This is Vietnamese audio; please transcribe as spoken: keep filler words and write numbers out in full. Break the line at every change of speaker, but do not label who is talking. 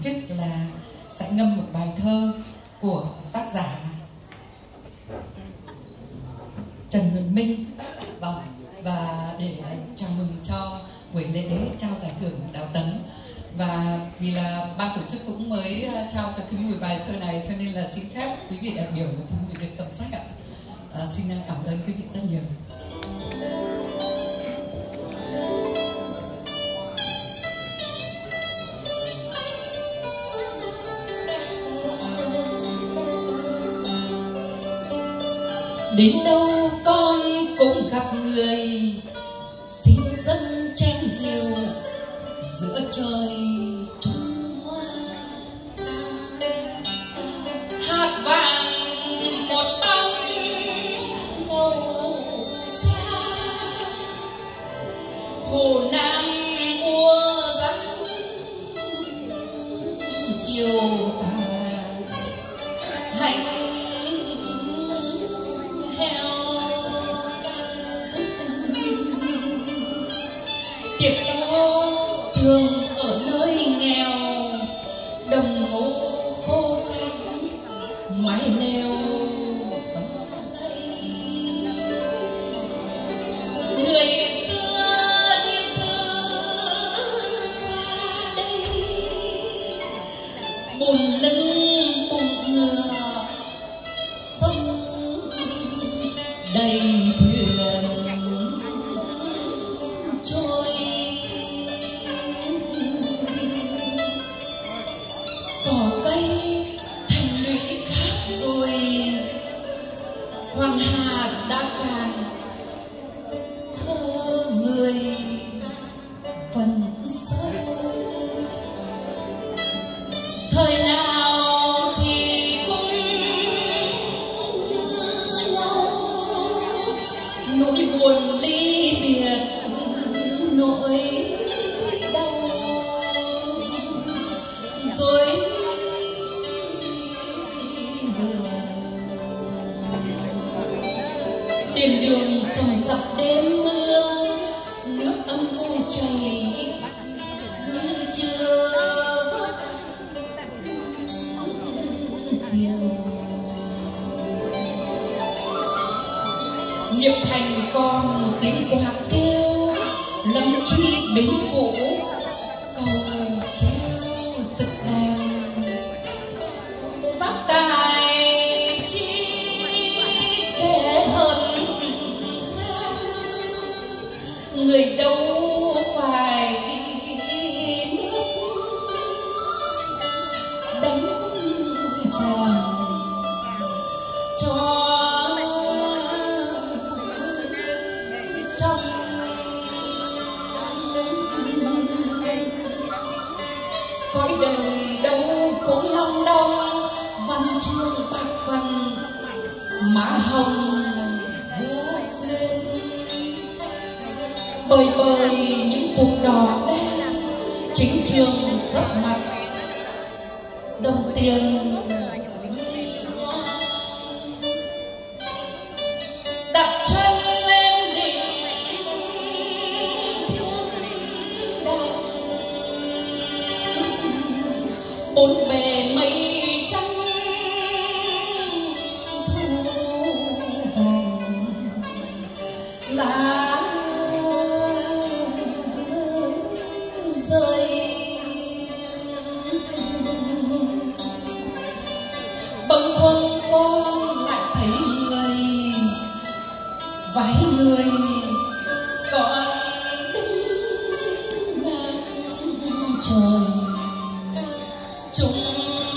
chức là sẽ ngâm một bài thơ của tác giả Trần Nguyên Minh. Vâng, và để chào mừng cho buổi lễ trao giải thưởng Đào Tấn. Và vì là ban tổ chức cũng mới trao cho Thúy Mùi bài thơ này, cho nên là xin phép quý vị đại biểu của Thúy Mùi được cầm sách ạ. À, xin cảm ơn quý vị rất nhiều. Đến đâu con cũng gặp người xin dân tranh diều giữa trời trung hoa. Hạt vàng một bóng lâu xa, hồ Nam vua dẫn chiều tà hành tiệc to thường ở nơi nghèo, đồng ngô khô xanh mái leo gió lay. Người xưa đi xưa qua đây, bùn lưng bùn ngựa sông đầy thuyền trôi. Cỏ cây thành lũy khác rồi, hoàng hà đã cạn thơ người vẫn sâu. Thời nào thì cũng như nhau, nỗi buồn ly biệt nỗi đau rồi tiền đường dầm dập đêm mưa, nước âm u chảy như chưa vớt kiều. Nghiệp thành còn tiếng quạt kêu, lâm chi bến cũ cầu treo rực đèn. Phát tài chi để hơn người đâu phải nước đánh vàng cho trong. Cõi đời đâu cũng long đong, văn chương bạc phần mã hồng vô duyên. Bời bời những cuộc đỏ đen, chính trường dấp mặt đồng tiền. Đặt chân lên đỉnh thiên đàng, bốn bề mây trắng thu vàng lá rơi. Bâng khuâng con lại thấy người vái người còn đứng ngang trời. Chúng